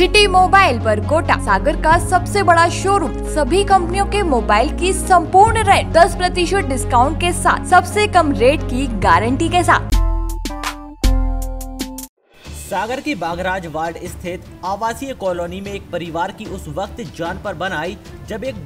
City mobile पर कोटा सागर का सबसे बड़ा शोरूम, सभी कंपनियों के मोबाइल की संपूर्ण रेंट 10% डिस्काउंट के साथ सबसे कम रेट की गारंटी के साथ। सागर की बागराज वार्ड स्थित आवासीय कॉलोनी में एक परिवार की उस वक्त जान पर बन आई जब एक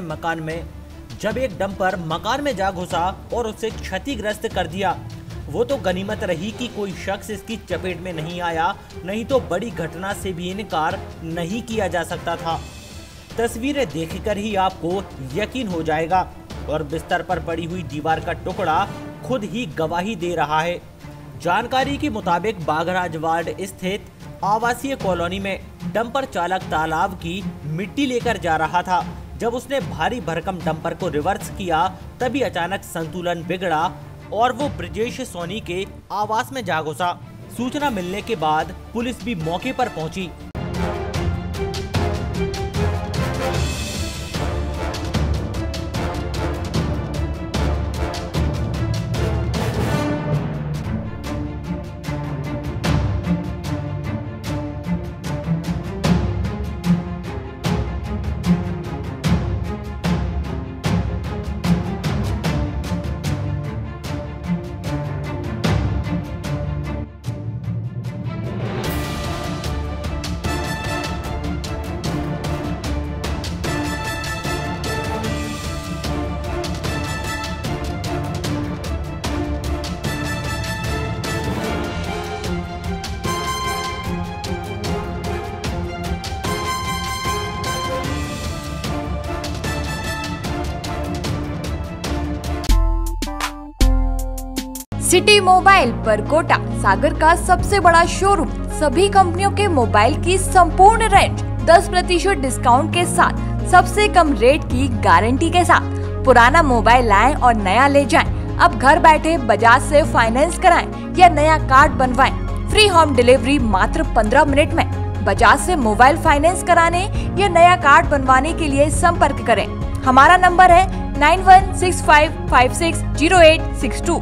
डंपर मकान में जा घुसा और उसे क्षतिग्रस्त कर दिया। वो तो गनीमत रही कि कोई शख्स इसकी चपेट में नहीं आया, नहीं तो बड़ी घटना से भी इनकार नहीं किया जा सकता था। तस्वीरें देखकर ही आपको यकीन हो जाएगा और बिस्तर पर पड़ी हुई दीवार का टुकड़ा खुद ही गवाही दे रहा है। जानकारी के मुताबिक बागराज वार्ड स्थित आवासीय कॉलोनी में डंपर चालक तालाब की मिट्टी लेकर जा रहा था। जब उसने भारी भरकम डंपर को रिवर्स किया तभी अचानक संतुलन बिगड़ा और वो ब्रजेश सोनी के आवास में जा घुसा। सूचना मिलने के बाद पुलिस भी मौके पर पहुंची। सिटी मोबाइल पर कोटा सागर का सबसे बड़ा शोरूम, सभी कंपनियों के मोबाइल की संपूर्ण रेंज 10% डिस्काउंट के साथ सबसे कम रेट की गारंटी के साथ। पुराना मोबाइल लाएं और नया ले जाएं। अब घर बैठे बजाज से फाइनेंस कराएं या नया कार्ड बनवाएं। फ्री होम डिलीवरी मात्र 15 मिनट में। बजाज से मोबाइल फाइनेंस कराने या नया कार्ड बनवाने के लिए संपर्क करें। हमारा नंबर है 9165560862,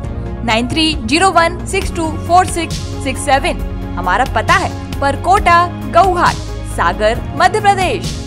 9301624667। हमारा पता है परकोटा, गौघाट, सागर, मध्य प्रदेश।